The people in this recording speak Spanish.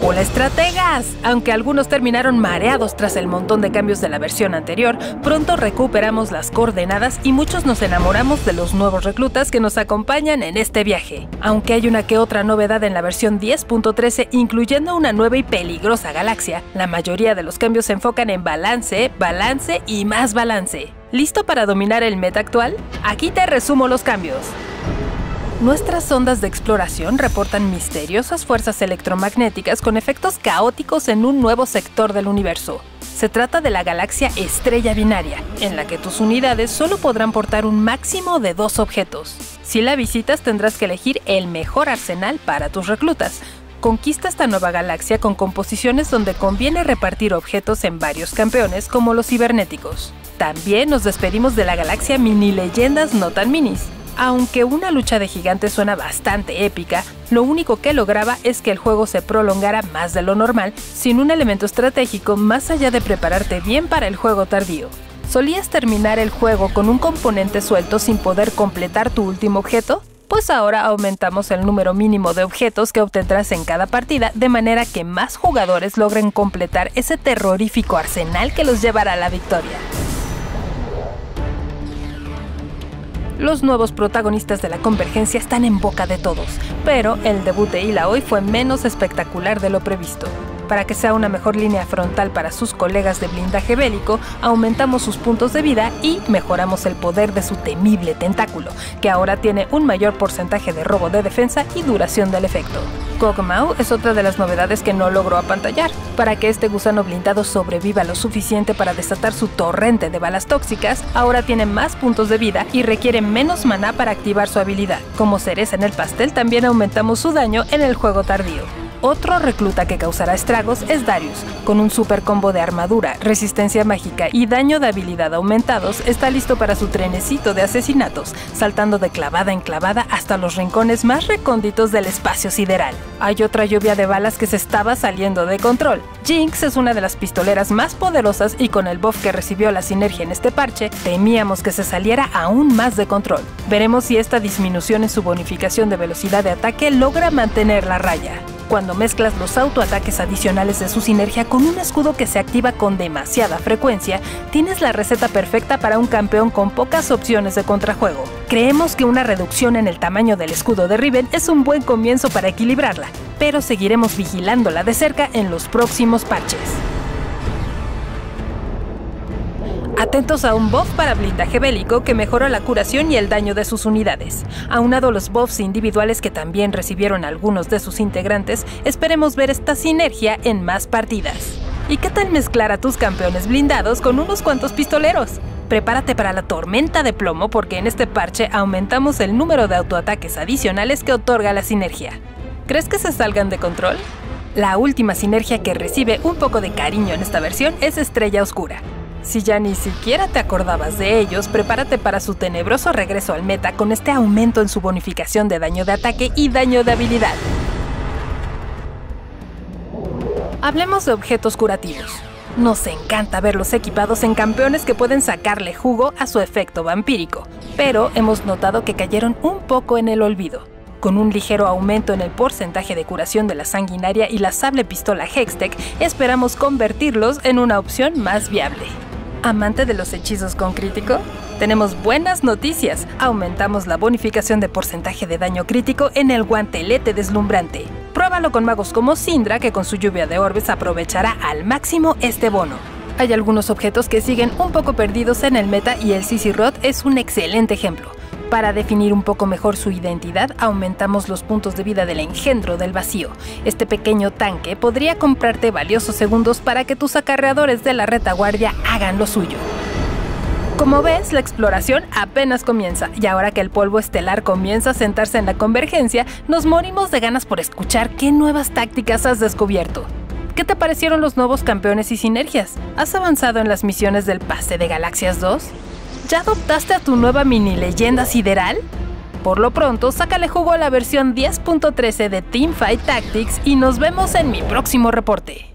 ¡Hola, estrategas! Aunque algunos terminaron mareados tras el montón de cambios de la versión anterior, pronto recuperamos las coordenadas y muchos nos enamoramos de los nuevos reclutas que nos acompañan en este viaje. Aunque hay una que otra novedad en la versión 10.13, incluyendo una nueva y peligrosa galaxia, la mayoría de los cambios se enfocan en balance, balance y más balance. ¿Listo para dominar el meta actual? Aquí te resumo los cambios. Nuestras sondas de exploración reportan misteriosas fuerzas electromagnéticas con efectos caóticos en un nuevo sector del universo. Se trata de la galaxia Estrella Binaria, en la que tus unidades solo podrán portar un máximo de 2 objetos. Si la visitas, tendrás que elegir el mejor arsenal para tus reclutas. Conquista esta nueva galaxia con composiciones donde conviene repartir objetos en varios campeones como los cibernéticos. También nos despedimos de la galaxia Mini Leyendas No Tan Minis. Aunque una lucha de gigantes suena bastante épica, lo único que lograba es que el juego se prolongara más de lo normal, sin un elemento estratégico más allá de prepararte bien para el juego tardío. ¿Solías terminar el juego con un componente suelto sin poder completar tu último objeto? Pues ahora aumentamos el número mínimo de objetos que obtendrás en cada partida, de manera que más jugadores logren completar ese terrorífico arsenal que los llevará a la victoria. Los nuevos protagonistas de la convergencia están en boca de todos, pero el debut de Illaoi fue menos espectacular de lo previsto. Para que sea una mejor línea frontal para sus colegas de blindaje bélico, aumentamos sus puntos de vida y mejoramos el poder de su temible tentáculo, que ahora tiene un mayor porcentaje de robo de defensa y duración del efecto. Kog'Maw es otra de las novedades que no logró apantallar. Para que este gusano blindado sobreviva lo suficiente para desatar su torrente de balas tóxicas, ahora tiene más puntos de vida y requiere menos maná para activar su habilidad. Como cereza en el pastel, también aumentamos su daño en el juego tardío. Otro recluta que causará estragos es Darius. Con un super combo de armadura, resistencia mágica y daño de habilidad aumentados, está listo para su trenecito de asesinatos, saltando de clavada en clavada hasta los rincones más recónditos del espacio sideral. Hay otra lluvia de balas que se estaba saliendo de control. Jinx es una de las pistoleras más poderosas y con el buff que recibió la sinergia en este parche, temíamos que se saliera aún más de control. Veremos si esta disminución en su bonificación de velocidad de ataque logra mantener la raya. Cuando mezclas los autoataques adicionales de su sinergia con un escudo que se activa con demasiada frecuencia, tienes la receta perfecta para un campeón con pocas opciones de contrajuego. Creemos que una reducción en el tamaño del escudo de Riven es un buen comienzo para equilibrarla, pero seguiremos vigilándola de cerca en los próximos parches. Atentos a un buff para blindaje bélico que mejora la curación y el daño de sus unidades. Aunado a los buffs individuales que también recibieron algunos de sus integrantes, esperemos ver esta sinergia en más partidas. ¿Y qué tal mezclar a tus campeones blindados con unos cuantos pistoleros? Prepárate para la tormenta de plomo porque en este parche aumentamos el número de autoataques adicionales que otorga la sinergia. ¿Crees que se salgan de control? La última sinergia que recibe un poco de cariño en esta versión es Estrella Oscura. Si ya ni siquiera te acordabas de ellos, prepárate para su tenebroso regreso al meta con este aumento en su bonificación de daño de ataque y daño de habilidad. Hablemos de objetos curativos. Nos encanta verlos equipados en campeones que pueden sacarle jugo a su efecto vampírico, pero hemos notado que cayeron un poco en el olvido. Con un ligero aumento en el porcentaje de curación de la sanguinaria y la sable pistola Hextech, esperamos convertirlos en una opción más viable. ¿Amante de los hechizos con crítico? Tenemos buenas noticias. Aumentamos la bonificación de porcentaje de daño crítico en el guantelete deslumbrante. Pruébalo con magos como Syndra, que con su lluvia de orbes aprovechará al máximo este bono. Hay algunos objetos que siguen un poco perdidos en el meta y el Sissy Rod es un excelente ejemplo. Para definir un poco mejor su identidad, aumentamos los puntos de vida del engendro del vacío. Este pequeño tanque podría comprarte valiosos segundos para que tus acarreadores de la retaguardia hagan lo suyo. Como ves, la exploración apenas comienza, y ahora que el polvo estelar comienza a sentarse en la convergencia, nos morimos de ganas por escuchar qué nuevas tácticas has descubierto. ¿Qué te parecieron los nuevos campeones y sinergias? ¿Has avanzado en las misiones del pase de Galaxias 2? ¿Ya adoptaste a tu nueva mini leyenda sideral? Por lo pronto, sácale jugo a la versión 10.13 de Teamfight Tactics y nos vemos en mi próximo reporte.